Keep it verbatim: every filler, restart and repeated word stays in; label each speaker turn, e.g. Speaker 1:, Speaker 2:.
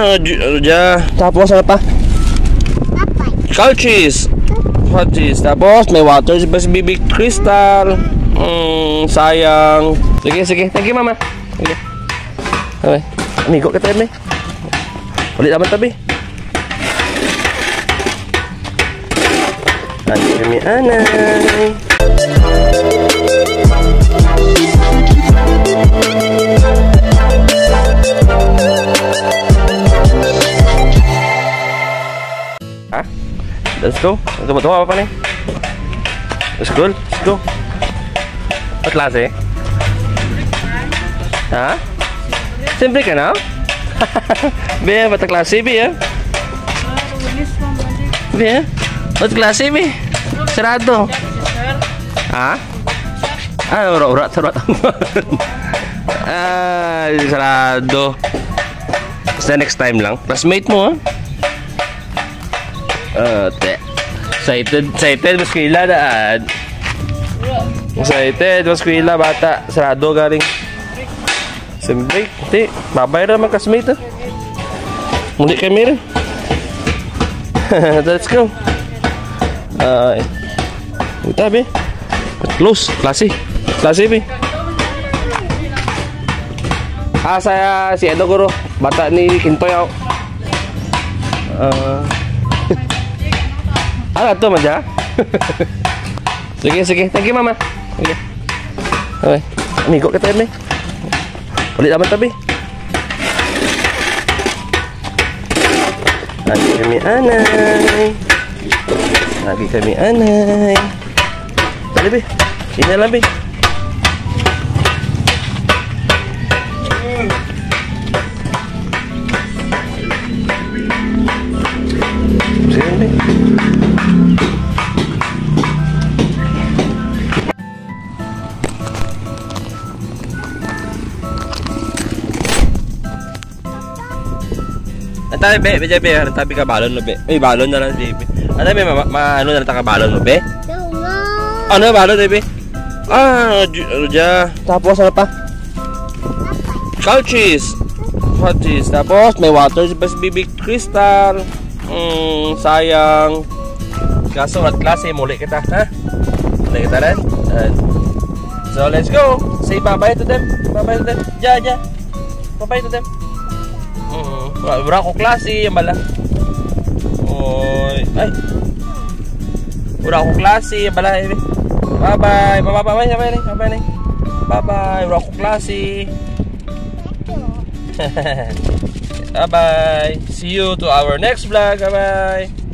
Speaker 1: Ah, ya. Tapos ano pa? Cow cheese. Cow cheese. Tapos may water si baby crystal. Hmm, sayang. Sige, sige. Thank you, mama. Sige. Okay. Amigo kita yan, eh. Ulit naman tabi. Lagi kami anay. Ah, let's go. Tunggu-tunggu apa nih? Let's go, let's go. Apa klase? Hah? Siyempre ka na? Be, bata klase, be, ya? Be, ya? Bata klase, be? Sarado. Hah? Ah, ura-ura, sarado. Ah, sarado. Basta next time lang. Classmate mo, ha? Uh, te. Excited, excited, mas kuila daan. Excited, mas kuila, bata. Sarado galing. Siyempre, te. Babay na naman classmate, ha? Muli kami rin. Let's go. Uh, Buta, be. Close, klase. Klase, be. Ah, saya si Edo Guru. Bata ni Kintoy ako. Uh, Ano to, Madya? Sige, sige. Thank you, mama. Sige. Okay. Amigo kita yan, eh. Ulit naman tabi. Lagi kami anay. Lagi kami anay. Dali, be. Ini lang, be. Sige, be. Tabi, be, be, be, tabi ka balon mo, be. May balon na lang, be. Ano, be, ma, ma ano na lang ka balon mo, be? Ano, balon, be? Ah, ja. Tapos, ano pa? Cow cheese. Cow cheese. Tapos, may water si baby crystal. Hmm, sayang. Kaso, at klase, muli kita, ha? Muli kita rin. So, let's go. Say bye-bye to them. Bye-bye to them. Ja, ja. Bye-bye to them. Hmm, wala ko klase, yung bala. Oy, ay. Wala ko klase, yung bala. Bye-bye. Bye-bye, bye-bye, bye-bye. Bye-bye. Bye-bye. Wala ko klase. Bye-bye. See you to our next vlog. Bye-bye.